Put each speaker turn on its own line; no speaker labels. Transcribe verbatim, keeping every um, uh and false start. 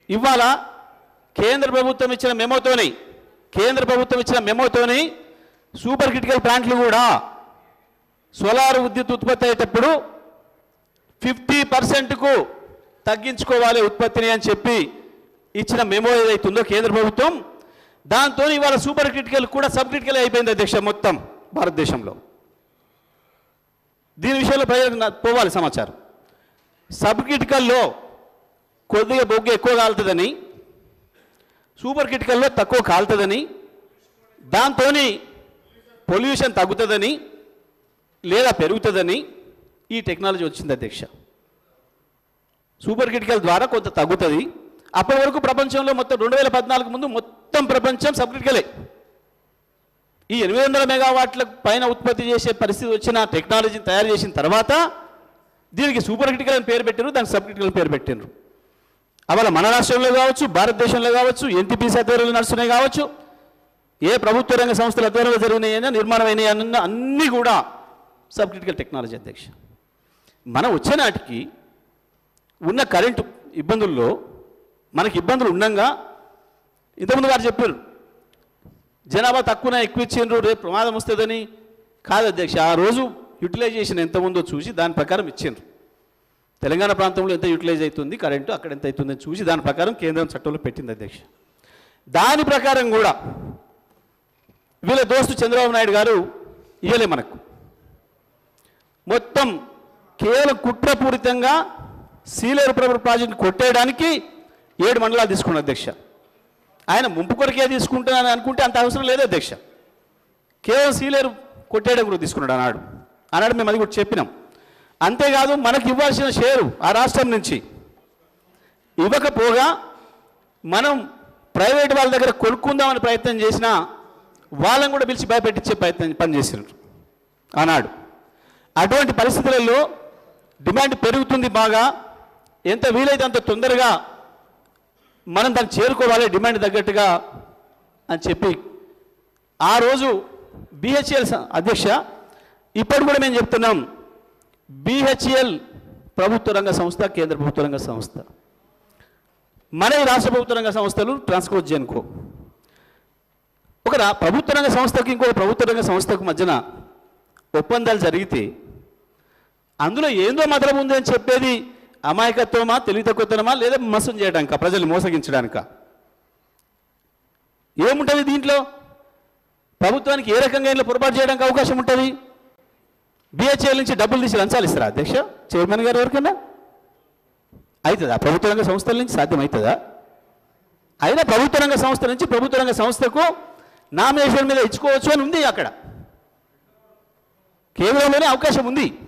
ఇవాళ కేంద్ర ప్రభుత్వం ఇచ్చిన మెమోతోని కేంద్ర ప్రభుత్వం ఇచ్చిన మెమోతోని సూపర్ క్రిటికల్ ప్లాంట్లు కూడా సోలార్ విద్యుత్ ఉత్పత్తి అయ్యేటప్పుడు ఫిఫ్టీ పర్సెంట్కు తగ్గించుకోవాలి ఉత్పత్తిని అని చెప్పి ఇచ్చిన మెమో ఏదైతుందో కేంద్ర ప్రభుత్వం దాంతో ఇవాళ సూపర్ క్రిటికల్ కూడా సబ్ క్రిటికల్ అయిపోయింది అధ్యక్ష మొత్తం భారతదేశంలో. దీని విషయంలో ప్రజలకు పోవాలి సమాచారం. సబ్ క్రిటికల్లో కొద్దిగా బొగ్గు ఎక్కువ కాలుతుందని, సూపర్ క్రిటికల్లో తక్కువ కాలుతుందని, దాంతో పొల్యూషన్ తగ్గుతుందని లేదా పెరుగుతుందని ఈ టెక్నాలజీ వచ్చింది అధ్యక్ష. సూపర్ క్రిటికల్ ద్వారా కొంత తగ్గుతుంది. అప్పటి వరకు ప్రపంచంలో మొత్తం రెండు వేల పద్నాలుగు ముందు మొత్తం ప్రపంచం సబ్ క్రిటికలే. ఈ ఎనిమిది వందల మెగావాట్ల పైన ఉత్పత్తి చేసే పరిస్థితి వచ్చిన టెక్నాలజీని తయారు చేసిన తర్వాత దీనికి సూపర్ క్రిటికల్ అని పేరు పెట్టారు, దానికి సబ్ క్రిటికల్ పేరు పెట్టారు. అవాళ మన రాష్ట్రంలో కావచ్చు, భారతదేశంలో కావచ్చు, ఎన్టీపీసీ ఆధ్వర్యంలో నడుస్తున్నాయి కావచ్చు, ఏ ప్రభుత్వ రంగ సంస్థల ఆధ్వర్యంలో జరిగినాయైనా నిర్మాణం అయినాయి అన్న అన్నీ కూడా సబ్ క్రిటికల్ టెక్నాలజీ అధ్యక్ష. మనం వచ్చే నాటికి ఉన్న కరెంటు ఇబ్బందుల్లో మనకి ఇబ్బందులు ఉండగా ఇంతకుముందు వారు చెప్పారు జనాభా తక్కువనే ఎక్కువ ఇచ్చిండ్రు రేపు ప్రమాదం వస్తుందని. కాదు అధ్యక్ష, ఆ రోజు యూటిలైజేషన్ ఎంత ఉందో చూసి దాని ప్రకారం ఇచ్చిండ్రు. తెలంగాణ ప్రాంతంలో ఎంత యూటిలైజ్ అవుతుంది కరెంటు, అక్కడ ఎంత అవుతుందని చూసి దాని ప్రకారం కేంద్రం చట్టంలో పెట్టింది అధ్యక్ష. దాని ప్రకారం కూడా వీళ్ళ దోస్తు చంద్రబాబు నాయుడు గారు ఇవ్వలే మనకు. మొత్తం కేవలం కుట్రపూరితంగా సీలేరు ప్రాజెక్టు కొట్టేయడానికి ఏడు మండలాలు తీసుకున్న అధ్యక్ష. ఆయన ముంపు కొరకే తీసుకుంటానని అనుకుంటే అంత అవసరం లేదు అధ్యక్ష. కేవలం సీలేరు కొట్టేయడం కూడా తీసుకున్నాడు అన్నాడు అన్నాడు మేము అది కూడా చెప్పినాం. అంతేకాదు మనకు ఇవ్వాల్సిన షేరు ఆ రాష్ట్రం నుంచి ఇవ్వకపోగా మనం ప్రైవేట్ వాళ్ళ దగ్గర కొనుక్కుందామని ప్రయత్నం చేసినా వాళ్ళని కూడా పిలిచి భయపెట్టించే ప్రయత్నం పనిచేసినారు అన్నాడు. అటువంటి పరిస్థితులలో డిమాండ్ పెరుగుతుంది బాగా, ఎంత వీలైతే అంత తొందరగా మనం దాన్ని చేరుకోవాలి డిమాండ్ తగ్గట్టుగా అని చెప్పి ఆ రోజు బిహెచ్ఎల్ అధ్యక్ష ఇప్పటి కూడా మేము చెప్తున్నాం, బిహెచ్ఎల్ ప్రభుత్వ రంగ సంస్థ, కేంద్ర ప్రభుత్వ రంగ సంస్థ, మన రాష్ట్ర ప్రభుత్వ రంగ సంస్థలు ట్రాన్స్కో జెన్కో. ఒక ప్రభుత్వ రంగ సంస్థకి ఇంకో ప్రభుత్వ రంగ సంస్థకు మధ్యన ఒప్పందాలు జరిగితే అందులో ఏందో మతలం ఉంది అని చెప్పేది అమాయకత్వమా, తెలివి తక్కువతనమా, లేదా మోసం చేయడానిక, ప్రజల్ని మోసగించడానిక? ఏముంటుంది దీంట్లో? ప్రభుత్వానికి ఏ రకంగా ఇంట్లో పొరపాటు చేయడానికి అవకాశం ఉంటుంది? బిహెచ్ఎల్ నుంచి డబ్బులు తీసి లంచాలు ఇస్తారా అధ్యక్ష చైర్మన్ గారు ఎవరికన్నా? అవుతుందా? ప్రభుత్వ రంగ సంస్థల నుంచి సాధ్యం అవుతుందా? అయినా ప్రభుత్వ రంగ సంస్థ నుంచి ప్రభుత్వ రంగ సంస్థకు నామినేషన్ మీద ఇచ్చుకోవచ్చు అని ఉంది అక్కడ, కేంద్రంలోనే అవకాశం ఉంది.